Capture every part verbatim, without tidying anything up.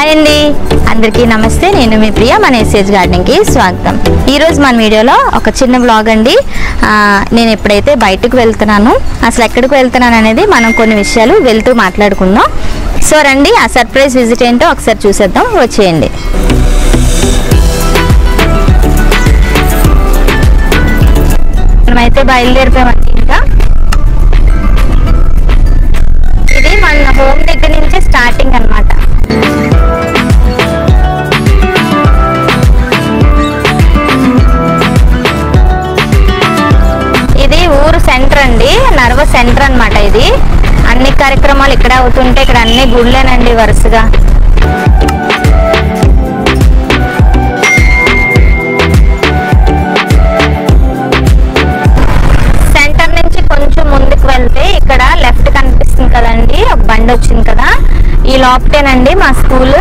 Hi అండి, అందరికీ నమస్తే. నేను మీ ప్రియ, మన ఎస్ఏజ్ గార్డెనింగ్కి స్వాగతం. ఈరోజు మన వీడియోలో ఒక చిన్న బ్లాగ్ అండి. నేను ఎప్పుడైతే బయటకు వెళ్తున్నాను, అసలు ఎక్కడికి వెళ్తున్నాను అనేది మనం కొన్ని విషయాలు వెళ్తూ మాట్లాడుకుందాం. సో రండి, ఆ సర్ప్రైజ్ విజిట్ ఏంటో ఒకసారి చూసేద్దాం, వచ్చేయండి. మనమైతే బయలుదేరిపోయామండి. ఇంకా ఇది మన హోమ్ దగ్గర నుంచి స్టార్టింగ్ అన్నమాట. ఇది ఊరు సెంటర్ అండి, నర్వ సెంటర్ అన్నమాట. ఇది అన్ని కార్యక్రమాలు ఇక్కడ అవుతుంటే, ఇక్కడ అన్ని గుళ్ళేనండి వరుసగా. సెంటర్ నుంచి కొంచెం ముందుకు వెళ్తే ఇక్కడ లెఫ్ట్ కనిపిస్తుంది కదండి, ఒక బండి వచ్చింది కదా, ఈ లోపటేనండి మా స్కూల్.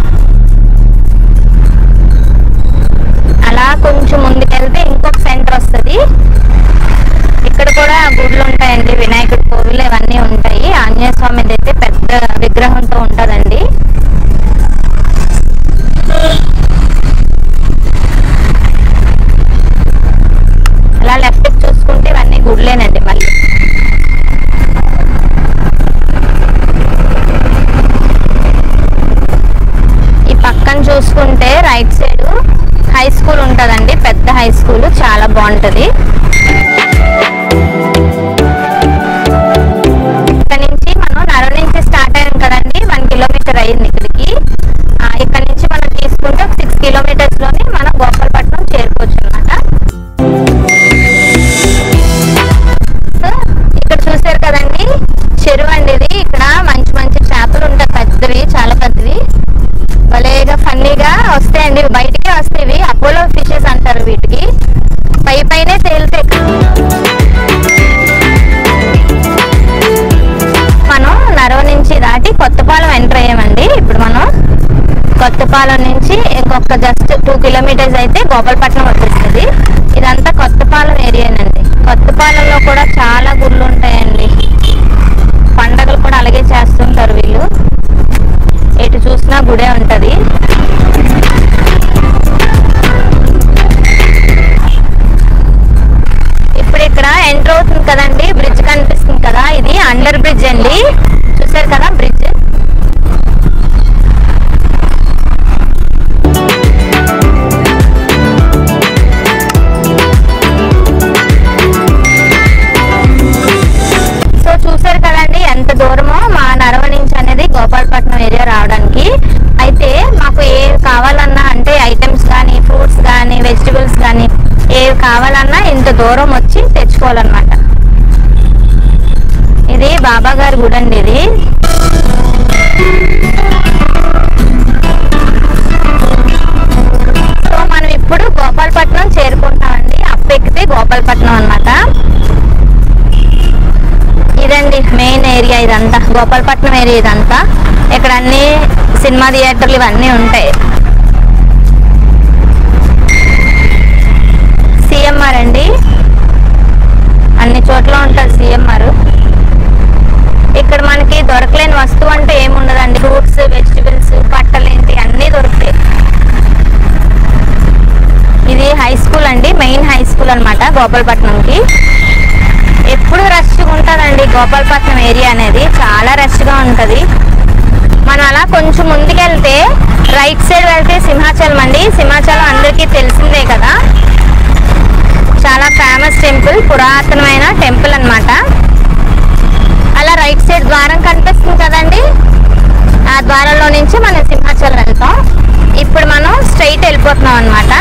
అలా కొంచెం ముందుకు వెళ్తే ఇంకొక సెంటర్ వస్తుంది. ఇక్కడ కూడా గుడులు ఉంటాయండి, వినాయకుడి కోవిలు ఇవన్నీ ఉంటాయి. ఆంజనేయ స్వామిది అయితే పెద్ద విగ్రహంతో ఉంటుందండి. అలా లెఫ్ట్ చూసుకుంటే ఇవన్నీ గుడ్లేనండి. మళ్ళీ ఈ పక్కన చూసుకుంటే రైట్ సైడ్ హై స్కూల్ ఉంటుందండి, పెద్ద హై స్కూల్, చాలా బాగుంటుంది. ఇక్కడ నుంచి మనం నరవ నుంచి స్టార్ట్ అయ్యాం కదండి, వన్ కిలోమీటర్ అయ్యింది ఇక్కడికి. ఇక్కడ నుంచి మనం తీసుకుంటే ఒక సిక్స్ కిలోమీటర్స్ లోనే మనం గోపాలపట్నం చేరుకోవచ్చు అనమాట. ఇక్కడ చూసారు కదండి, చెరువు అండి ఇది. ఇక్కడ మంచి మంచి చేపలు ఉంటాయి, పెద్దవి, చాలా పెద్దవి, భలేగా ఫన్నీగా వస్తాయండి, బయటికే వస్తాయి. అపోలో ఫిషెస్ అంటారు వీటికి, పై పైనే తేలితే. మనం నరవ నుంచి దాటి కొత్తపాలెం ఎంటర్ అయ్యామండి. ఇప్పుడు మనం కొత్తపాలెం నుంచి ఇంకొక జస్ట్ టూ కిలోమీటర్స్ అయితే గోపాలపట్నం వచ్చేస్తుంది. ఇదంతా కొత్తపాలెం ఏరియానండి. కొత్తపాలెంలో కూడా చాలా గుళ్ళు ఉంటాయండి, పండగలు కూడా అలాగే చేస్తుంటారు వీళ్ళు. ఎటు చూసినా గుడే ఉంటుంది. ఇప్పుడు ఇక్కడ ఎంటర్ అవుతుంది కదండి, బ్రిడ్జ్ కనిపిస్తుంది కదా, ఇది అండర్ బ్రిడ్జ్ అండి. చూసారు కదా బ్రిడ్జ్. సో చూసారు కదండి ఎంత దూరమో మా నరవ నుంచి అనేది గోపాలపట్నం ఏరియా రావడానికి. అయితే మాకు ఏవి కావాలన్నా, అంటే ఐటమ్స్ కానీ, ఫ్రూట్స్ కానీ, వెజిటబుల్స్ కానీ ఏవి కావాలన్నా ఇంత దూరం వచ్చి తెచ్చుకోవాలన్నమాట. ఇది బాబా గారి గుడి అండి. ఇది సో మనం ఇప్పుడు గోపాలపట్నం చేరుకుంటామండి. అప్పెక్కితే గోపాలపట్నం అన్నమాట. ఇదండి మెయిన్ ఏరియా, ఇదంతా గోపాలపట్నం ఏరియా ఇదంతా. ఇక్కడ అన్ని సినిమా థియేటర్లు ఇవన్నీ ఉంటాయి. సిఎంఆర్ అండి, అన్ని చోట్ల ఉంటుంది సిఎంఆర్. ఇక్కడ మనకి దొరకలేని వస్తువు అంటే ఏముండదండి, ఫ్రూట్స్, వెజిటబుల్స్, బట్టలు ఏంటి అన్నీ దొరుకుతాయి. ఇది హై స్కూల్ అండి, మెయిన్ హై స్కూల్ అనమాట గోపాలపట్నంకి. ఎప్పుడు రష్గా ఉంటుందండి గోపాలపట్నం ఏరియా అనేది, చాలా రష్గా ఉంటుంది. మనం అలా కొంచెం ముందుకెళ్తే రైట్ సైడ్ వెళ్తే సింహాచలం అండి. సింహాచలం అందరికీ తెలిసిందే కదా, చాలా ఫేమస్ టెంపుల్, పురాతనమైన టెంపుల్ అన్నమాట. అలా రైట్ సైడ్ ద్వారం కనిపిస్తుంది కదండి, ఆ ద్వారంలో నుంచి మనం సింహాచలం వెళ్తాం. ఇప్పుడు మనం స్ట్రైట్ వెళ్ళిపోతున్నాం అన్నమాట.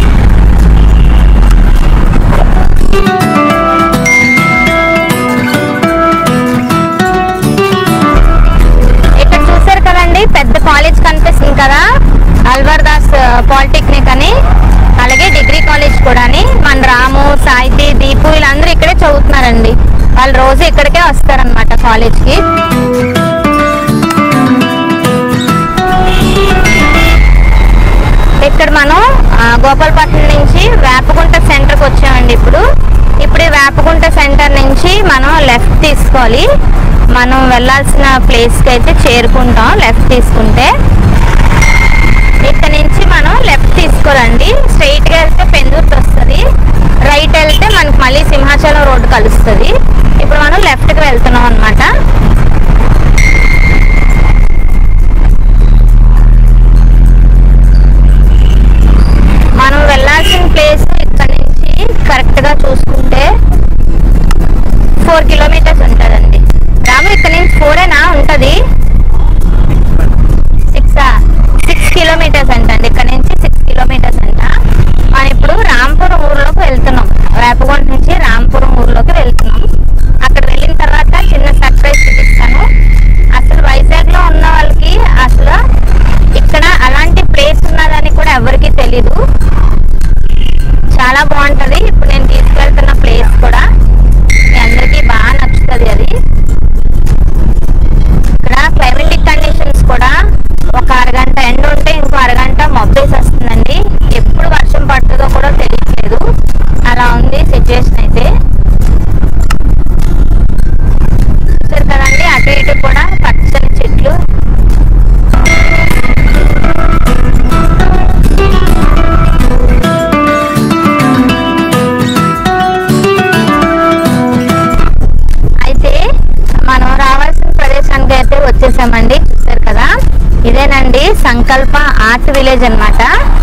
ఇక్కడ చూసారు కదండి పెద్ద కాలేజ్ కనిపిస్తుంది కదా, అల్వర్ దాస్ పాలిటెక్నిక్ అని, అలాగే డిగ్రీ కాలేజ్ కూడా. మన రాము, సాయితి, దీపు వీళ్ళందరూ ఇక్కడే చదువుతున్నారండి. వాళ్ళు రోజు ఇక్కడికే వస్తారనమాట కాలేజ్కి. ఇక్కడ మనం గోపాలపట్నం నుంచి వేపగుంట సెంటర్కి వచ్చామండి. ఇప్పుడు ఇప్పుడు వేపగుంట సెంటర్ నుంచి మనం లెఫ్ట్ తీసుకోవాలి. మనం వెళ్ళాల్సిన ప్లేస్కి అయితే చేరుకుంటాం లెఫ్ట్ తీసుకుంటే. ఇక్కడ నుంచి మనం లెఫ్ట్ తీసుకోవాలండి. స్ట్రైట్గా వెళ్తే పెందుర్తి వస్తుంది, రైట్ వెళ్తే మనకు మళ్ళీ సింహాచలం రోడ్డు కలుస్తుంది. ఇప్పుడు మనం లెఫ్ట్కి వెళ్తున్నాం అనమాట. మనం వెళ్ళాల్సిన ప్లేస్ ఇక్కడ నుంచి కరెక్ట్గా చూసుకుంటే ఫోర్ కిలోమీటర్స్ ఉంటుందండి. రాము ఇక్కడ నుంచి ఫోరేనా ఉంటుంది? సిక్సా సిక్స్ కిలోమీటర్స్ అంటండి. ఇక్కడ నుంచి సిక్స్ కిలోమీటర్స్ అంట. మనం ఇప్పుడు రాంపురం ఊర్లోకి వెళ్తున్నాం. వేపగొండ నుంచి రాంపురం ఊర్లోకి వెళ్తున్నాం. అక్కడ వెళ్ళిన తర్వాత చిన్న సర్ప్రైజ్ చూపిస్తాను. అసలు వైజాగ్లో ఉన్న వాళ్ళకి అసలు ఇక్కడ అలాంటి ప్లేస్ ఉన్నదని కూడా ఎవరికి తెలీదు. చాలా బాగుంటుంది. ఇప్పుడు నేను తీసుకెళ్తున్న ప్లేస్ కూడా మీ అందరికీ బాగా నచ్చుతుంది. అది ఇక్కడ క్లైమేటిక్ కండిషన్స్ కూడా ఒక అరగంట ఎండ ఉంటే ఇంకో అరగంట మబ్బేసి వస్తుందండి. ఎప్పుడు వర్షం పడుతుందో కూడా తెలియట్లేదు. అలా ఉంది సిచ్యువేషన్ అయితే. చూసారు కదండి, అటు ఇటు కూడా పచ్చని చెట్లు. అయితే మనం రావాల్సిన ప్రదేశానికి అయితే వచ్చేసామండి. చూసారు కదా, ఇదేనండి సంకల్ప ఆర్ట్ విలేజ్ అన్నమాట.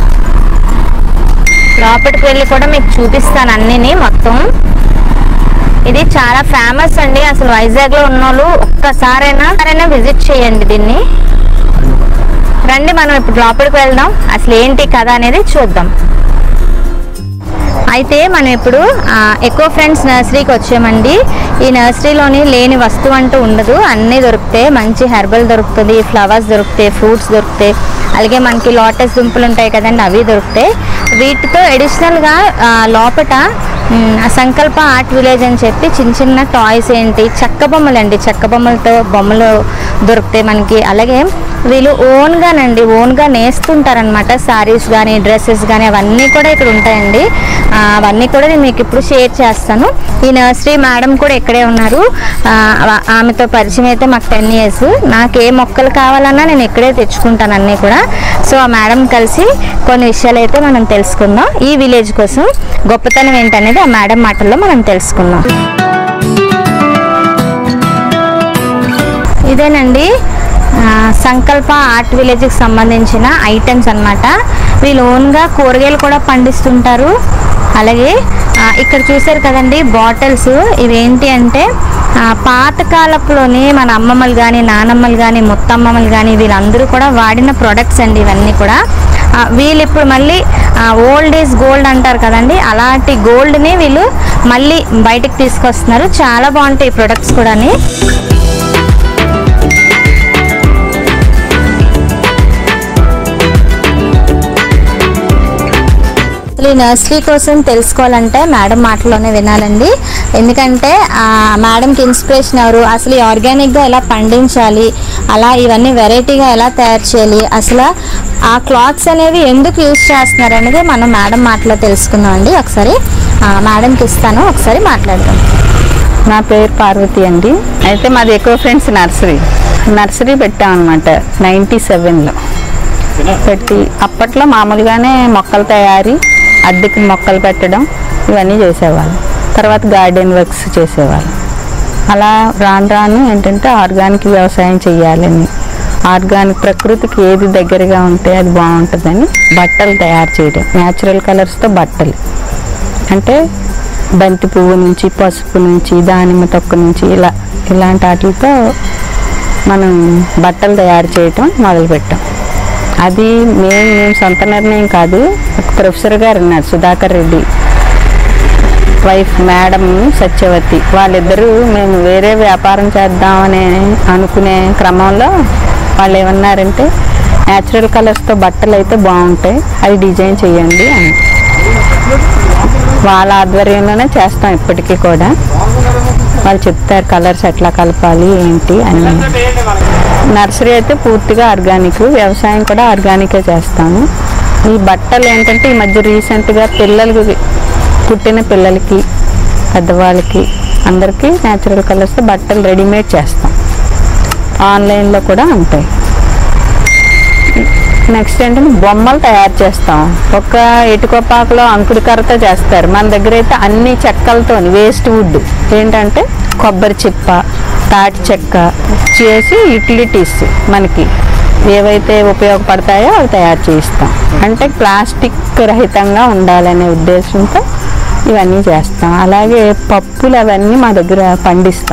లోపలికి వెళ్ళి కూడా మీకు చూపిస్తాను అన్నిని మొత్తం. ఇది చాలా ఫేమస్ అండి. అసలు వైజాగ్ లో ఉన్న వాళ్ళు ఒక్కసారైనా సరైనా విజిట్ చేయండి దీన్ని. రండి మనం ఇప్పుడు లోపలికి వెళ్దాం, అసలు ఏంటి కథ అనేది చూద్దాం. అయితే మనం ఇప్పుడు ఎకో ఫ్రెండ్స్ నర్సరీకి వచ్చామండి. ఈ నర్సరీలోని లేని వస్తువు అంటూ ఉండదు, అన్నీ దొరుకుతాయి. మంచి హెర్బల్ దొరుకుతుంది, ఫ్లవర్స్ దొరుకుతాయి, ఫ్రూట్స్ దొరుకుతాయి, అలాగే మనకి లోటస్ దుంపలు ఉంటాయి కదండి, అవి దొరుకుతాయి. వీటితో అడిషనల్గా లోపట సంకల్ప ఆర్ట్ విలేజ్ అని చెప్పి చిన్న చిన్న టాయ్స్ ఏంటి చెక్క బొమ్మలు అండి, చెక్క బొమ్మలతో బొమ్మలు దొరుకుతాయి మనకి. అలాగే వీళ్ళు ఓన్గానండి ఓన్గా నేస్తుంటారనమాట. శారీస్ కానీ డ్రెస్సెస్ కానీ అవన్నీ కూడా ఇక్కడ ఉంటాయండి. అవన్నీ కూడా నేను మీకు ఇప్పుడు షేర్ చేస్తాను. ఈ నర్సరీ మేడం కూడా ఇక్కడే ఉన్నారు. ఆమెతో పరిచయం అయితే మాకు టెన్ ఇయర్స్. నాకు ఏ మొక్కలు కావాలన్నా నేను ఇక్కడే తెచ్చుకుంటాను అన్నీ కూడా. సో ఆ మేడం కలిసి కొన్ని విషయాలు అయితే మనం తెలుసుకుందాం. ఈ విలేజ్ కోసం గొప్పతనం ఏంటనేది ఆ మేడం మాటల్లో మనం తెలుసుకుందాం. ఇదేనండి సంకల్ప ఆర్ట్ విలేజ్కి సంబంధించిన ఐటమ్స్ అన్నమాట. వీళ్ళు ఓన్గా కూరగాయలు కూడా పండిస్తుంటారు. అలాగే ఇక్కడ చూసారు కదండి బాటిల్స్, ఇవేంటి అంటే పాతకాలపులోని మన అమ్మమ్మలు కానీ నానమ్మలు కానీ ముత్తమ్మమ్మలు కానీ వీళ్ళందరూ కూడా వాడిన ప్రొడక్ట్స్ అండి ఇవన్నీ కూడా. వీళ్ళు ఇప్పుడు మళ్ళీ ఓల్డ్ ఈజ్ గోల్డ్ అంటారు కదండి, అలాంటి గోల్డ్ని వీళ్ళు మళ్ళీ బయటకు తీసుకొస్తున్నారు. చాలా బాగుంటాయి ఈ ప్రొడక్ట్స్ కూడా. ఈ నర్సరీ కోసం తెలుసుకోవాలంటే మేడం మాటలోనే వినాలండి. ఎందుకంటే మేడంకి ఇన్స్పిరేషన్ ఎవరు, అసలు ఈ ఆర్గానిక్గా ఎలా పండించాలి, అలా ఇవన్నీ వెరైటీగా ఎలా తయారు చేయాలి, అసలు ఆ క్లాత్స్ అనేవి ఎందుకు యూజ్ చేస్తున్నారు అనేది మనం మేడం మాటలో తెలుసుకుందాం అండి. ఒకసారి మేడంకి ఇస్తాను, ఒకసారి మాట్లాడదాం. నా పేరు పార్వతి అండి. అయితే మాది ఎకో ఫ్రెండ్స్ నర్సరీ నర్సరీ పెట్టామన్నమాట నైంటీ సెవెన్లో పెట్టి. అప్పట్లో మామూలుగానే మొక్కలు తయారీ, అద్దెకి మొక్కలు పెట్టడం ఇవన్నీ చేసేవాళ్ళు. తర్వాత గార్డెన్ వర్క్స్ చేసేవాళ్ళు. అలా రాను రాను ఏంటంటే ఆర్గానిక్ వ్యవసాయం చేయాలని, ఆర్గానిక్ ప్రకృతికి ఏది దగ్గరగా ఉంటే అది బాగుంటుందని బట్టలు తయారు చేయడం. న్యాచురల్ కలర్స్తో బట్టలు అంటే బంతి పువ్వు నుంచి, పసుపు నుంచి, దానిమ్మ తొక్క నుంచి ఇలా ఇలాంటి వాటితో మనం బట్టలు తయారు చేయటం మొదలుపెట్టాం. అది మేము మేము సొంత నిర్ణయం కాదు. ఒక ప్రొఫెసర్ గారు ఉన్నారు సుధాకర్ రెడ్డి వైఫ్ మేడం సత్యవతి, వాళ్ళిద్దరూ మేము వేరే వ్యాపారం చేద్దామని అనుకునే క్రమంలో వాళ్ళు ఏమన్నారంటే న్యాచురల్ కలర్స్తో బట్టలు అయితే బాగుంటాయి, అవి డిజైన్ చేయండి అని. వాళ్ళ ఆధ్వర్యంలోనే చేస్తాం ఇప్పటికీ కూడా. వాళ్ళు చెప్తారు కలర్స్ ఎట్లా కలపాలి ఏంటి అని. నర్సరీ అయితే పూర్తిగా ఆర్గానిక్, వ్యవసాయం కూడా ఆర్గానికే చేస్తాము. ఈ బట్టలు ఏంటంటే ఈ మధ్య రీసెంట్గా పిల్లలకి పుట్టిన పిల్లలకి పెద్దవాళ్ళకి అందరికీ న్యాచురల్ కలర్స్తో బట్టలు రెడీమేడ్ చేస్తాం. ఆన్లైన్లో కూడా ఉంటాయి. నెక్స్ట్ ఏంటంటే బొమ్మలు తయారు చేస్తాం. ఒక ఇటుకొప్పాకులో అంకుడికరతో చేస్తారు. మన దగ్గర అయితే అన్ని చెక్కలతో వేస్ట్ వుడ్ ఏంటంటే కొబ్బరి చిప్ప, తాటి చెక్క చేసి యూటిలిటీస్ మనకి ఏవైతే ఉపయోగపడతాయో అవి తయారు చేయిస్తాం. అంటే ప్లాస్టిక్ రహితంగా ఉండాలనే ఉద్దేశంతో ఇవన్నీ చేస్తాం. అలాగే పప్పులు అవన్నీ మా దగ్గర పండిస్తాం.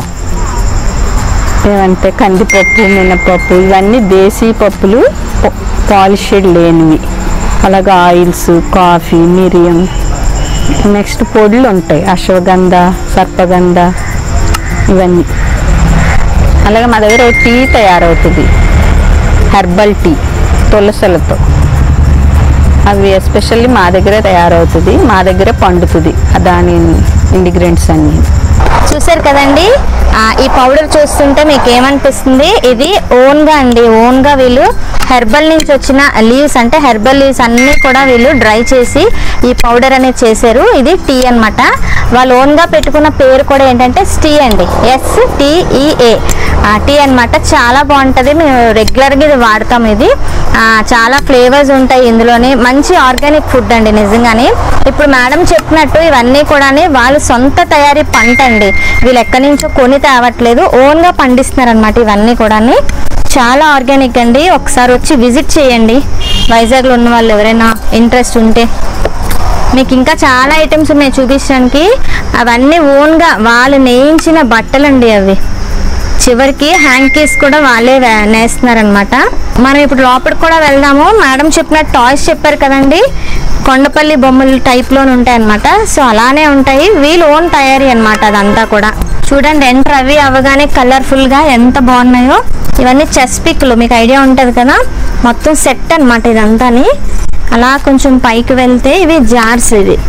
ఏమంటే కందిపప్పు, మినపప్పు ఇవన్నీ దేశీ పప్పులు, పాలిష్డ్ లేనివి. అలాగే ఆయిల్స్, కాఫీ, మిరియం, నెక్స్ట్ పొడులు ఉంటాయి, అశ్వగంధ, సర్పగంధ ఇవన్నీ. అలాగే మా దగ్గర టీ తయారవుతుంది, హెర్బల్ టీ తులసలతో. అవి ఎస్పెషల్లీ మా దగ్గరే తయారవుతుంది, మా దగ్గరే పండుతుంది దాని ఇంగ్రీడియంట్స్ అన్నీ. చూసారు కదండి, ఈ పౌడర్ చూస్తుంటే మీకు ఏమనిపిస్తుంది? ఇది ఓన్గా అండి, ఓన్గా వీళ్ళు హెర్బల్ నుంచి వచ్చిన లీవ్స్, అంటే హెర్బల్ లీవ్స్ అన్నీ కూడా వీళ్ళు డ్రై చేసి ఈ పౌడర్ అనేది చేశారు. ఇది టీ అనమాట. వాళ్ళు ఓన్గా పెట్టుకున్న పేరు కూడా ఏంటంటే టీ అండి, ఎస్ టీఈఏ టీ అనమాట. చాలా బాగుంటుంది, మేము రెగ్యులర్గా ఇది వాడతాం. ఇది చాలా ఫ్లేవర్స్ ఉంటాయి ఇందులోనే. మంచి ఆర్గానిక్ ఫుడ్ అండి నిజంగానే. ఇప్పుడు మేడం చెప్పినట్టు ఇవన్నీ కూడా వాళ్ళు సొంత తయారీ పంట అండి, వీళ్ళు ఎక్కడి నుంచో కొని తేవట్లేదు, ఓన్గా పండిస్తున్నారు అనమాట ఇవన్నీ కూడా. చాలా ఆర్గానిక్ అండి. ఒకసారి వచ్చి విజిట్ చేయండి వైజాగ్లో ఉన్న వాళ్ళు ఎవరైనా ఇంట్రెస్ట్ ఉంటే. మీకు ఇంకా చాలా ఐటమ్స్ ఉన్నాయి చూపించడానికి. అవన్నీ ఓన్గా వాళ్ళు నేయించిన బట్టలండి అవి. చివరికి హ్యాంకీస్ కూడా వాళ్ళే నేస్తున్నారనమాట. మనం ఇప్పుడు లోపలికి కూడా వెళ్దాము. మేడం చెప్పినట్టు టాయ్స్ చెప్పారు కదండి, కొండపల్లి బొమ్మలు టైప్లోనే ఉంటాయి అనమాట. సో అలానే ఉంటాయి, వీళ్ళు ఓన్ తయారీ అనమాట అదంతా కూడా. చూడండి ఎంటర్ అవి అవగానే కలర్ఫుల్గా ఎంత బాగున్నాయో. ఇవన్నీ చెస్ పిక్లు, మీకు ఐడియా ఉంటుంది కదా, మొత్తం సెట్ అనమాట ఇదంతాని. అలా కొంచెం పైకి వెళ్తే ఇవి జార్స్. ఇది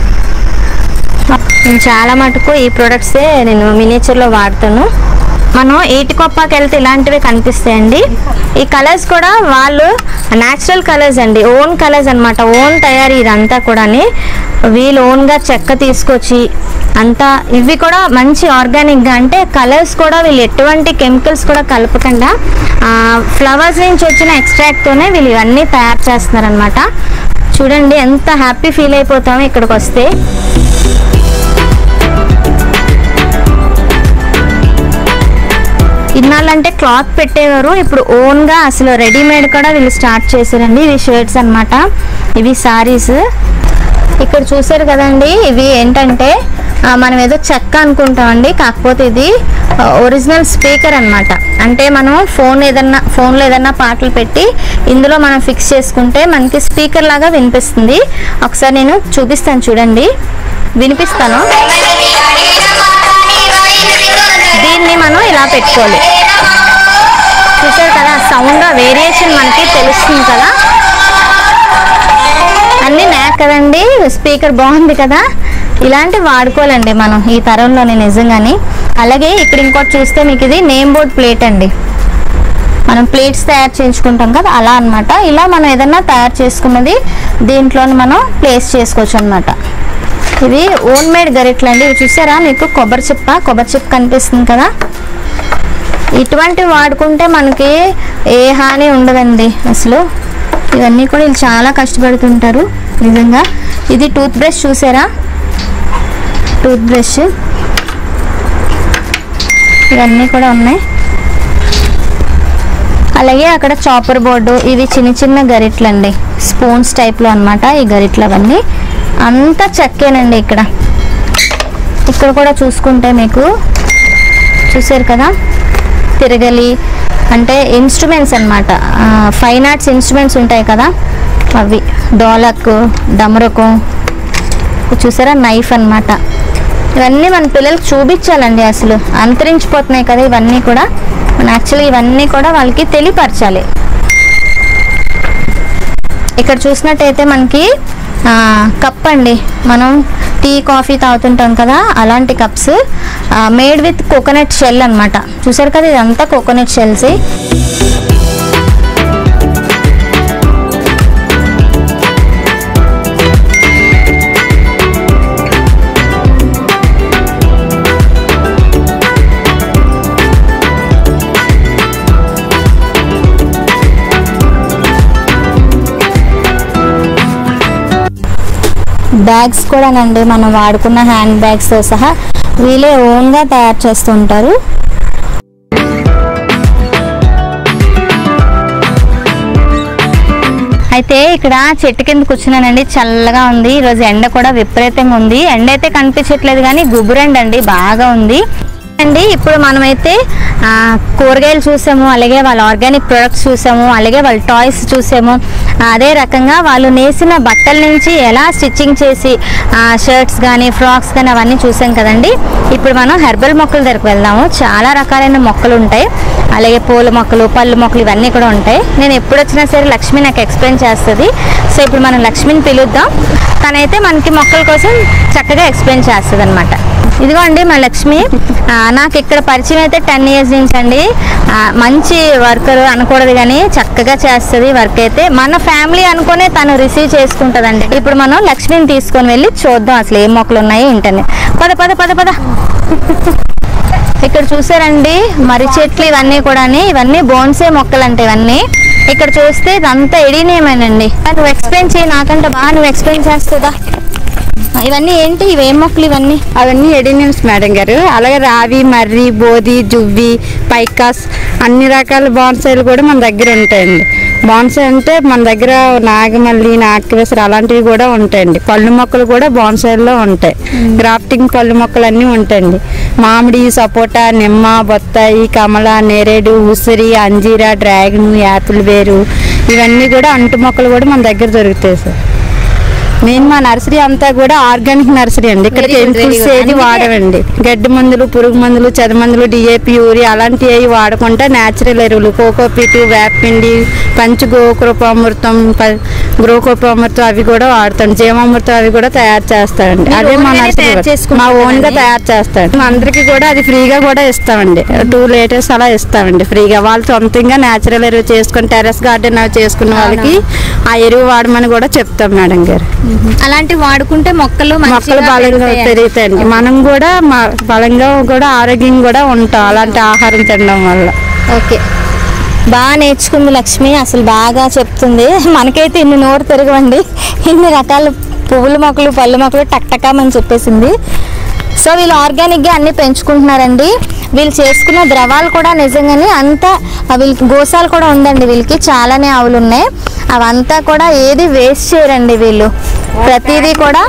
నేను చాలా మటుకు ఈ ప్రొడక్ట్సే నేను మినియేచర్లో వాడతాను. మనం ఏటికొప్పాకి వెళ్తే ఇలాంటివి కనిపిస్తాయండి. ఈ కలర్స్ కూడా వాళ్ళు న్యాచురల్ కలర్స్ అండి, ఓన్ కలర్స్ అనమాట, ఓన్ తయారీ ఇదంతా కూడా. వీళ్ళు ఓన్గా చెక్క తీసుకొచ్చి అంతా, ఇవి కూడా మంచి ఆర్గానిక్గా, అంటే కలర్స్ కూడా వీళ్ళు ఎటువంటి కెమికల్స్ కూడా కలపకుండా ఫ్లవర్స్ నుంచి వచ్చిన ఎక్స్ట్రాక్ట్తోనే వీళ్ళు ఇవన్నీ తయారు చేస్తున్నారనమాట. చూడండి ఎంత హ్యాపీ ఫీల్ అయిపోతామో ఇక్కడికి వస్తే. ఇన్నాళ్ళంటే క్లాత్ పెట్టేవారు, ఇప్పుడు ఓన్గా అసలు రెడీమేడ్ కూడా వీళ్ళు స్టార్ట్ చేశారండి. ఇవి షర్ట్స్ అనమాట, ఇవి సారీస్. ఇక్కడ చూసారు కదండి, ఇవి ఏంటంటే మనం ఏదో చెక్క అనుకుంటామండి, కాకపోతే ఇది ఒరిజినల్ స్పీకర్ అనమాట. అంటే మనం ఫోన్ ఏదన్నా ఫోన్లో ఏదన్నా పాటలు పెట్టి ఇందులో మనం ఫిక్స్ చేసుకుంటే మనకి స్పీకర్ లాగా వినిపిస్తుంది. ఒకసారి నేను చూపిస్తాను చూడండి, వినిపిస్తాను. దీన్ని మనం ఇలా పెట్టుకోవాలి. చూసారు కదా, సౌండ్ వేరియేషన్ మనకి తెలుస్తుంది కదా. అన్నీ నాక్ కదండి, స్పీకర్ బాగుంది కదా. ఇలాంటివి వాడుకోవాలండి మనం ఈ తరంలోనే నిజంగానే. అలాగే ఇక్కడ ఇంకోటి చూస్తే మీకు ఇది నేమ్ బోర్డ్ ప్లేట్ అండి. మనం ప్లేట్స్ తయారు చేయించుకుంటాం కదా, అలా అనమాట. ఇలా మనం ఏదన్నా తయారు చేసుకున్నది దీంట్లో మనం ప్లేస్ చేసుకోవచ్చు అనమాట. ఇవి ఓన్ మేడ్ గరిట్లు అండి. ఇవి చూసారా మీకు కొబ్బరి చిప్ప, కొబ్బరి చిప్ప కనిపిస్తుంది కదా. ఇటువంటివి వాడుకుంటే మనకి ఏ హాని ఉండదండి అసలు. ఇవన్నీ కూడా వీళ్ళు చాలా కష్టపడుతుంటారు నిజంగా. ఇది టూత్ బ్రష్ చూసారా, టూత్ బ్రష్ ఇవన్నీ కూడా ఉన్నాయి. అలాగే అక్కడ చాపర్ బోర్డు, ఇవి చిన్న చిన్న గరిట్లు అండి, స్పూన్స్ టైప్లో అనమాట ఈ గరిట్లు. అవన్నీ అంతా చెక్కేనండి. ఇక్కడ ఇక్కడ కూడా చూసుకుంటే మీకు చూసారు కదా, తిరగలి అంటే ఇన్స్ట్రుమెంట్స్ అనమాట, ఫైన్ ఆర్ట్స్ ఇన్స్ట్రుమెంట్స్ ఉంటాయి కదా అవి. డోలక్, డమరుకం చూసారా, నైఫ్ అనమాట. ఇవన్నీ మన పిల్లలకు చూపించాలండి, అసలు అంతరించిపోతున్నాయి కదా ఇవన్నీ కూడా. మనం యాక్చువల్లీ ఇవన్నీ కూడా వాళ్ళకి తెలియపరచాలి. ఇక్కడ చూసినట్టయితే మనకి కప్ అండి, మనం టీ కాఫీ తాగుతుంటాం కదా అలాంటి cups, made with coconut shell అనమాట. చూసారు కదా, ఇదంతా కోకోనట్ షెల్స్. బ్యాగ్స్ కూడానండి, మనం వాడుకున్న హ్యాండ్ బ్యాగ్స్తో సహా వీళ్ళే ఓన్గా తయారు చేస్తూ ఉంటారు. అయితే ఇక్కడ చెట్టు కింద కూర్చున్నానండి, చల్లగా ఉంది. ఈరోజు ఎండ కూడా విపరీతంగా ఉంది. ఎండ అయితే కనిపించట్లేదు కానీ గుబురెండ అండి బాగా ఉంది అండి. ఇప్పుడు మనమైతే కూరగాయలు చూసాము, అలాగే వాళ్ళ ఆర్గానిక్ ప్రొడక్ట్స్ చూసాము, అలాగే వాళ్ళ టాయ్స్ చూసాము. అదే రకంగా వాళ్ళు నేసిన బట్టల నుంచి ఎలా స్టిచ్చింగ్ చేసి షర్ట్స్ కానీ ఫ్రాక్స్ కానీ అవన్నీ చూసాం కదండి. ఇప్పుడు మనం హెర్బల్ మొక్కల దగ్గరకు వెళ్దాము. చాలా రకాలైన మొక్కలు ఉంటాయి, అలాగే పూల మొక్కలు, పళ్ళు మొక్కలు ఇవన్నీ కూడా ఉంటాయి. నేను ఎప్పుడు వచ్చినా సరే లక్ష్మి నాకు ఎక్స్ప్లెయిన్ చేస్తుంది. సో ఇప్పుడు మనం లక్ష్మిని పిలుద్దాం, తనైతే మనకి మొక్కల కోసం చక్కగా ఎక్స్ప్లెయిన్ చేస్తుంది అనమాట. ఇదిగో అండి మా లక్ష్మి. నాకు ఇక్కడ పరిచయం అయితే టెన్ ఇయర్స్ నుంచి అండి. మంచి వర్కర్ అనకూడదు కానీ చక్కగా చేస్తుంది వర్క్ అయితే. మన ఫ్యామిలీ అనుకునే తను రిసీవ్ చేసుకుంటుందండి. ఇప్పుడు మనం లక్ష్మిని తీసుకొని వెళ్ళి చూద్దాం అసలు ఏం మొక్కలు ఉన్నాయి ఏంటని. పద పద పద పద ఇక్కడ చూసారండి మరి చెట్లు ఇవన్నీ కూడా, ఇవన్నీ బోన్సే మొక్కలు అంటే ఇవన్నీ. ఇక్కడ చూస్తే ఇదంతా ఎడీనేమేనండి. నువ్వు ఎక్స్ప్లెయిన్ చేయి, నాకంటే బాగా నువ్వు ఎక్స్ప్లెయిన్ చేస్తుందా. ఇవన్నీ ఏంటి, ఇవేం మొక్కలు ఇవన్నీ? అవన్నీ ఎడినిమ్స్ మేడం గారు. అలాగే రావి, మర్రి, బోధి, జువ్వి, పైకాస్ అన్ని రకాల బాన్సాయిలు కూడా మన దగ్గర ఉంటాయండి. బాన్సాయి అంటే మన దగ్గర నాగమల్లి, నాగకేసరి అలాంటివి కూడా ఉంటాయండి. పళ్ళు మొక్కలు కూడా బాన్సాయిల్లో ఉంటాయి. గ్రాఫ్టింగ్ పళ్ళు మొక్కలు అన్నీ ఉంటాయండి. మామిడి, సపోటా, నిమ్మ, బొత్తాయి, కమల, నేరేడు, ఉసిరి, అంజీరా, డ్రాగన్, యాపిల్ వేరు ఇవన్నీ కూడా అంటు మొక్కలు కూడా మన దగ్గర దొరుకుతాయి సార్. మెయిన్ మా నర్సరీ అంతా కూడా ఆర్గానిక్ నర్సరీ అండి. ఇక్కడ కెమికల్స్ ఏది వాడవండి. గడ్డి మందులు, పురుగు మందులు, చెద మందులు, డిఏపి, యూరియా అలాంటివి ఏవి వాడకుండా న్యాచురల్ ఎరువులు, కోకోపీటు, వేపిండి, పంచ గోకృపామృతం, గృహకోపామృతం అవి కూడా వాడతాం. జీవామృతం అవి కూడా తయారు చేస్తామండి. అదే మా నర్సరీ మా ఓన్ గా తయారు చేస్తాం. అందరికి కూడా అది ఫ్రీగా కూడా ఇస్తామండి. టూ లీటర్స్ అలా ఇస్తామండి ఫ్రీగా. వాళ్ళు సొంతంగా న్యాచురల్ ఎరువు చేసుకుని టెర్రస్ గార్డెన్ అవి చేసుకున్న వాళ్ళకి ఆ ఎరువు వాడమని కూడా చెప్తాం మేడం గారు. అలాంటివి వాడుకుంటే మొక్కలు మొక్కలు బలంగా పెరుగుతాయండి. మనం కూడా బలంగా కూడా ఆరోగ్యంగా కూడా ఉంటాం అలాంటి ఆహారం తినడం వల్ల. ఓకే, బాగా నేర్చుకుంది లక్ష్మి, అసలు బాగా చెప్తుంది. మనకైతే ఇన్ని నోరు తిరగవండి, ఇన్ని రకాల పువ్వుల మొక్కలు, పళ్ళు మొక్కలు టక్టకామని చెప్పేసింది. సో వీళ్ళు ఆర్గానిక్గా అన్నీ పెంచుకుంటున్నారండి. వీళ్ళు చేసుకున్న ద్రవాలు కూడా నిజంగానే అంతా వీళ్ళకి గోశాలు కూడా ఉందండి. వీళ్ళకి చాలానే ఆవులు ఉన్నాయి. అవంతా కూడా ఏది వేస్ట్ చేయరండి వీళ్ళు. ప్రతిదీ కూడా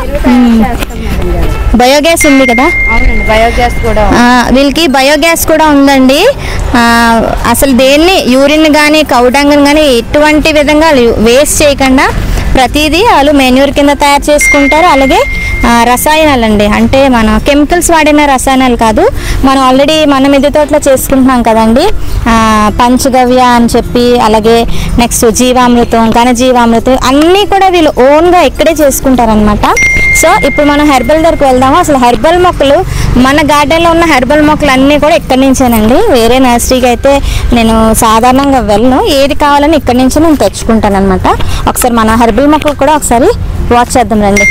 బయోగ్యాస్ ఉంది కదా, బయోగ్యాస్ కూడా వీళ్ళకి బయోగ్యాస్ కూడా ఉందండి. అసలు దేన్ని యూరిన్ కానీ కౌడంగం కానీ ఎటువంటి విధంగా వేస్ట్ చేయకుండా ప్రతిదీ వాళ్ళు మెన్యూర్ కింద తయారు చేసుకుంటారు. అలాగే రసాయనాలు అండి, అంటే మన కెమికల్స్ వాడిన రసాయనాలు కాదు. మనం ఆల్రెడీ మన మిద్దె తోటలో చేసుకుంటున్నాం కదండి పంచగవ్య అని చెప్పి, అలాగే నెక్స్ట్ జీవామృతం, ఘనజీవామృతం అన్నీ కూడా వీళ్ళు ఓన్గా ఇక్కడే చేసుకుంటారనమాట. సో ఇప్పుడు మనం హెర్బల్ దగ్గరకు వెళ్దాము. అసలు హెర్బల్ మొక్కలు మన గార్డెన్లో ఉన్న హెర్బల్ మొక్కలు అన్నీ కూడా ఇక్కడి నుంచేనండి. వేరే నర్సరీకి అయితే నేను సాధారణంగా వెళ్ళను, ఏది కావాలని ఇక్కడి నుంచి నేను తెచ్చుకుంటాను అనమాట. ఒకసారి మన హెర్బల్ మొక్కలు కూడా ఒకసారి వాచ్ చేద్దాం రండి.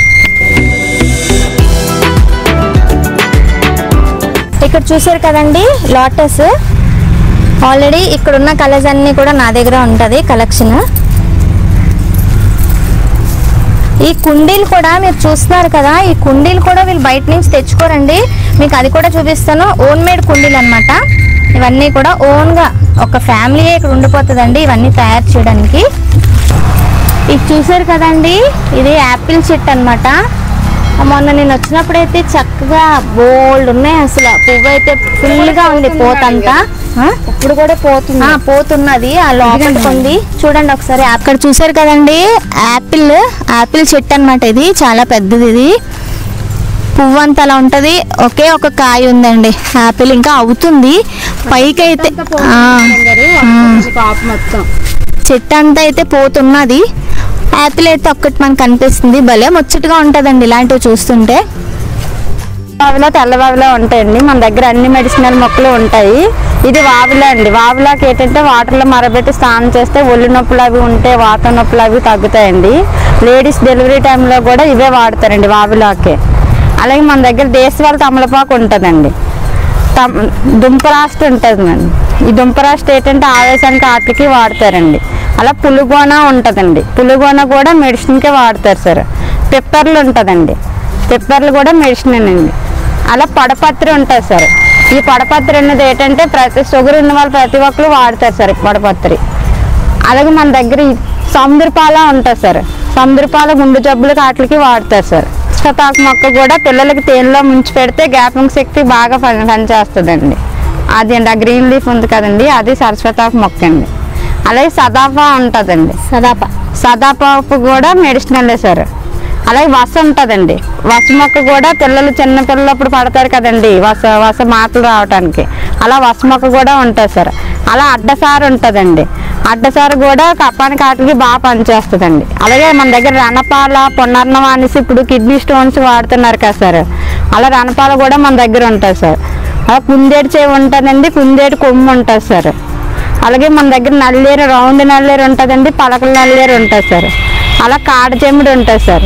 ఇక్కడ చూసారు కదండి లోటస్. ఆల్రెడీ ఇక్కడ ఉన్న కలర్స్ అన్నీ కూడా నా దగ్గర ఉంటుంది కలెక్షన్. ఈ కుండీలు కూడా మీరు చూస్తున్నారు కదా, ఈ కుండీలు కూడా వీళ్ళు బయట నుంచి తెచ్చుకోరండి. మీకు అది కూడా చూపిస్తాను. ఓన్ మేడ్ కుండీలు అనమాట ఇవన్నీ కూడా. ఓన్గా ఒక ఫ్యామిలీ ఇక్కడ ఉండిపోతుందండి ఇవన్నీ తయారు చేయడానికి. ఇది చూసారు కదండి, ఇది యాపిల్ చెట్టు అనమాట. మొన్న నేను వచ్చినప్పుడైతే చక్కగా బోల్డ్ ఉన్నాయి. అసలు పువ్వు అయితే ఫుల్గా ఉంది, పోతంతా ఇప్పుడు కూడా పోతుంది పోతున్నది ఆ లోపలికి ఉంది. చూడండి ఒకసారి. అక్కడ చూసారు కదండి యాపిల్ యాపిల్ చెట్టు అనమాట. ఇది చాలా పెద్దది. ఇది పువ్వు అంతా అలా ఉంటది. ఒకే ఒక కాయ ఉందండి యాపిల్, ఇంకా అవుతుంది పైకి అయితే. చెట్టు అంతా అయితే పోతున్నది. యాపిల్ అయితే ఒక్కటి మనకు కనిపిస్తుంది. భలే ముచ్చటగా ఉంటుందండి ఇలాంటివి చూస్తుంటే. వావిలా తెల్లవావిలా ఉంటాయండి. మన దగ్గర అన్ని మెడిసినల్ మొక్కలు ఉంటాయి. ఇది వావిలా అండి. వావిలాకి ఏంటంటే వాటర్లో మరబెట్టి స్నానం చేస్తే ఒళ్ళు నొప్పులు అవి ఉంటే వాతం నొప్పులు అవి తగ్గుతాయండి. లేడీస్ డెలివరీ టైంలో కూడా ఇవే వాడతారండి వావిలాకే. అలాగే మన దగ్గర దేశవాళ తమలపాకు ఉంటుందండి. తమ దుంపరాష్ట్ర ఉంటుందండి. ఈ దుంపరాష్ట్ర ఏంటంటే ఆవేశానికి ఆటలకి వాడతారండి. అలా పులుగోన ఉంటుందండి. పులుగోన కూడా మెడిసిన్కే వాడతారు సార్. పిప్పర్లు ఉంటుందండి, పిప్పర్లు కూడా మెడిసిన్ అండి. అలా పొడపత్రి ఉంటుంది సార్. ఈ పొడపత్రి అనేది ఏంటంటే ప్రతి షుగర్ ఉన్న వాళ్ళు ప్రతి ఒక్కరు వాడతారు సార్ పొడపత్రి. అలాగే మన దగ్గర సముద్రపాల ఉంటుంది సార్, సముద్రపాల గుండె జబ్బులకి వాటికి వాడతారు సార్. సతాకు మొక్క కూడా పిల్లలకి తేనెలో ముంచి పెడితే జ్ఞాపక శక్తి బాగా పని పనిచేస్తుందండి. అది అండి ఆ గ్రీన్ లీఫ్ ఉంది కదండి, అది సరస్వతాకు మొక్క అండి. అలాగే సదాపా ఉంటుందండి, సదాప సదాపాకు కూడా మెడిసినలే సార్. అలాగే వస ఉంటుందండి, వస మొక్క కూడా పిల్లలు చిన్న పిల్లలప్పుడు పడతారు కదండి వస వస మాటలు రావడానికి, అలా వస మొక్క కూడా ఉంటుంది సార్. అలా అడ్డసారు ఉంటుందండి, అడ్డసారు కూడా కప్పానికి వాటికి బాగా పనిచేస్తుందండి. అలాగే మన దగ్గర రణపాల పునర్ణం అనేసి ఇప్పుడు కిడ్నీ స్టోన్స్ వాడుతున్నారు కదా సార్, అలా రణపాల కూడా మన దగ్గర ఉంటుంది సార్. అలా కుందేటి చేయి ఉంటుందండి, కుందేటి కొమ్ము ఉంటుంది సార్. అలాగే మన దగ్గర నల్లేరు రౌండ్ నల్లేరు ఉంటుందండి, పలకల నల్లేరు ఉంటుంది సార్. అలా కాడ చెమ్మిడి ఉంటుంది సార్.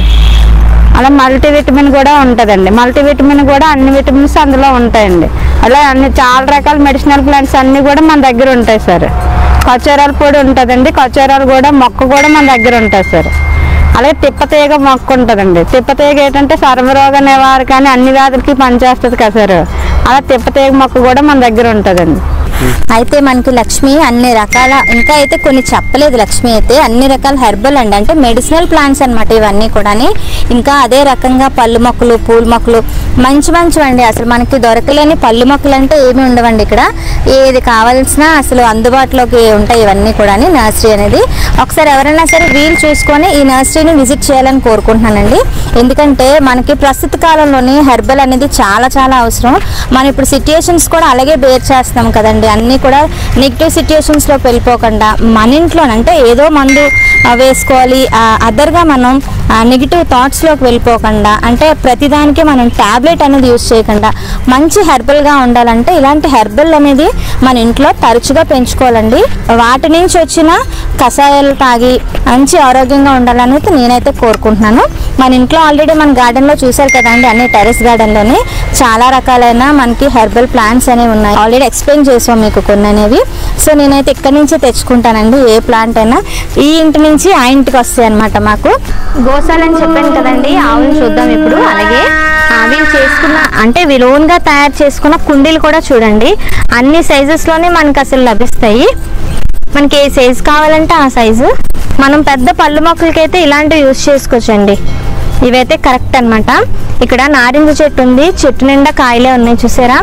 అలా మల్టీవిటమిన్ కూడా ఉంటుందండి, మల్టీవిటమిన్ కూడా అన్ని విటమిన్స్ అందులో ఉంటాయండి. అలా అన్ని చాలా రకాల మెడిసినల్ ప్లాంట్స్ అన్నీ కూడా మన దగ్గర ఉంటాయి సార్. కచోరాల పొడి ఉంటుందండి, కచోరాలు కూడా మొక్క కూడా మన దగ్గర ఉంటుంది సార్. అలాగే తిప్పతీగ మొక్క ఉంటుందండి, తిప్పతీగ ఏంటంటే సర్వరోగ నివారణ కానీ అన్ని వ్యాధులకి పనిచేస్తుంది కదా సార్. అలా తిప్పతీగ మొక్క కూడా మన దగ్గర ఉంటుందండి. అయితే మనకి లక్ష్మి అన్ని రకాల, ఇంకా అయితే కొన్ని చెప్పలేదు లక్ష్మి అయితే అన్ని రకాల హెర్బల్ అండి, అంటే మెడిసినల్ ప్లాంట్స్ అనమాట ఇవన్నీ కూడా. ఇంకా అదే రకంగా పళ్ళు మొక్కలు, పూల మొక్కలు మంచి మంచివండి. అసలు మనకి దొరకలేని పళ్ళు మొక్కలు అంటే ఏమి ఉండవండి ఇక్కడ. ఏది కావాల్సినా అసలు అందుబాటులోకి ఉంటాయి ఇవన్నీ కూడా నర్సరీ అనేది. ఒకసారి ఎవరైనా సరే వీలు చూసుకొని ఈ నర్సరీని విజిట్ చేయాలని కోరుకుంటున్నానండి. ఎందుకంటే మనకి ప్రస్తుత కాలంలోని హెర్బల్ అనేది చాలా చాలా అవసరం. మనం ఇప్పుడు సిచ్యుయేషన్స్ కూడా అలాగే బేర్ చేస్తున్నాం కదండి. అన్నీ కూడా నెగిటివ్ సిచ్యుయేషన్స్లోకి వెళ్ళిపోకుండా మన ఇంట్లోనంటే ఏదో మందు వేసుకోవాలి అదర్గా మనం నెగిటివ్ థాట్స్లోకి వెళ్ళిపోకుండా, అంటే ప్రతిదానికి మనం ట్యాబ్లెట్ అనేది యూజ్ చేయకుండా మంచి హెర్బల్గా ఉండాలంటే ఇలాంటి హెర్బల్ అనేది మన ఇంట్లో తరచుగా పెంచుకోవాలండి. వాటి నుంచి వచ్చిన కషాయాలు తాగి మంచి ఆరోగ్యంగా ఉండాలని అయితే నేనైతే కోరుకుంటున్నాను. మన ఇంట్లో ఆల్రెడీ మన గార్డెన్లో చూసారు కదండి, అన్ని టెరెస్ గార్డెన్లోనే చాలా రకాలైన మనకి హెర్బల్ ప్లాంట్స్ అనేవి ఉన్నాయి. ఆల్రెడీ ఎక్స్ప్లెయిన్ చేసాం మీకు కొన్ని అనేవి. సో నేనైతే ఇక్కడి నుంచే తెచ్చుకుంటానండి. ఏ ప్లాంట్ అయినా ఈ ఇంటి నుంచి ఆ ఇంటికి వస్తాయి అనమాట. మాకు గోశాలని చెప్పాను కదండి, ఆవులు చూద్దాం ఇప్పుడు. అలాగే వీళ్ళు చేసుకున్న అంటే వీళ్ళు ఓన్గా తయారు చేసుకున్న కుండీలు కూడా చూడండి, అన్ని సైజెస్లోనే మనకు అసలు లభిస్తాయి. మనకి ఏ సైజు కావాలంటే ఆ సైజు. మనం పెద్ద పళ్ళు మొక్కలకైతే ఇలాంటివి యూజ్ చేసుకోవచ్చండి. ఇవైతే కరెక్ట్ అనమాట. ఇక్కడ నారింజ చెట్టు ఉంది, చెట్టు నిండా కాయలే ఉన్నాయి చూసారా.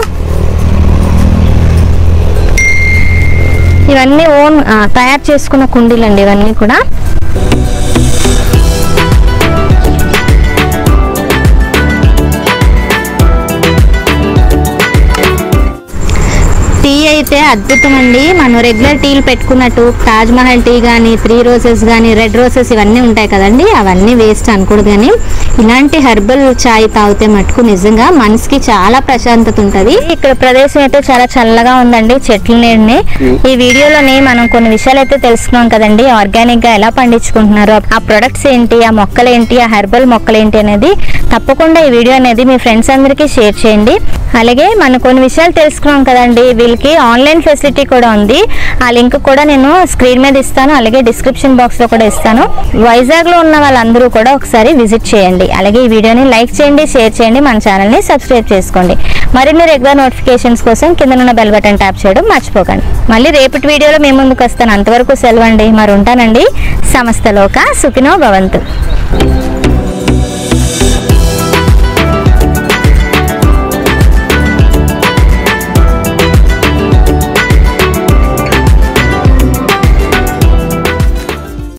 ఇవన్నీ ఓన్ తయారు చేసుకున్న కుండీలు అండి ఇవన్నీ కూడా. టీ అయితే అద్భుతం అండి. మనం రెగ్యులర్ టీలు పెట్టుకున్నట్టు తాజ్ మహల్ టీ కానీ, త్రీ రోజెస్ కానీ, రెడ్ రోజెస్ ఇవన్నీ ఉంటాయి కదండి, అవన్నీ వేస్ట్ అనకూడదు. కానీ ఇలాంటి హెర్బల్ చాయ్ తాగితే మటుకు నిజంగా మనసుకి చాలా ప్రశాంతత ఉంటుంది. ఇక్కడ ప్రదేశం అయితే చాలా చల్లగా ఉందండి, చెట్ల నీడని. ఈ వీడియోలోని మనం కొన్ని విషయాలు అయితే తెలుసుకున్నాం కదండి, ఆర్గానిక్ గా ఎలా పండించుకుంటున్నారు, ఆ ప్రొడక్ట్స్ ఏంటి, ఆ మొక్కలు ఏంటి, ఆ హెర్బల్ మొక్కలు ఏంటి అనేది తప్పకుండా ఈ వీడియో అనేది మీ ఫ్రెండ్స్ అందరికీ షేర్ చేయండి. అలాగే మనం కొన్ని విషయాలు తెలుసుకున్నాం కదండి, వీళ్ళకి ఆన్లైన్ ఫెసిలిటీ కూడా ఉంది. ఆ లింక్ కూడా నేను స్క్రీన్ మీద ఇస్తాను, అలాగే డిస్క్రిప్షన్ బాక్స్ లో కూడా ఇస్తాను. వైజాగ్ లో ఉన్న వాళ్ళందరూ కూడా ఒకసారి విజిట్ చేయండి. అలాగే ఈ వీడియోని లైక్ చేయండి, షేర్ చేయండి, మన ఛానల్ ని సబ్స్క్రైబ్ చేసుకోండి. మరిన్ని రెగ్యులర్ నోటిఫికేషన్స్ కోసం కింద ఉన్న బెల్ బటన్ ట్యాప్ చేయడం మర్చిపోకండి. మళ్ళీ రేపటి వీడియోలో మేము ముందుకు వస్తాను. అంతవరకు సెలవండి, మరి ఉంటానండి. సమస్తలోక సుఖినో భవంతు.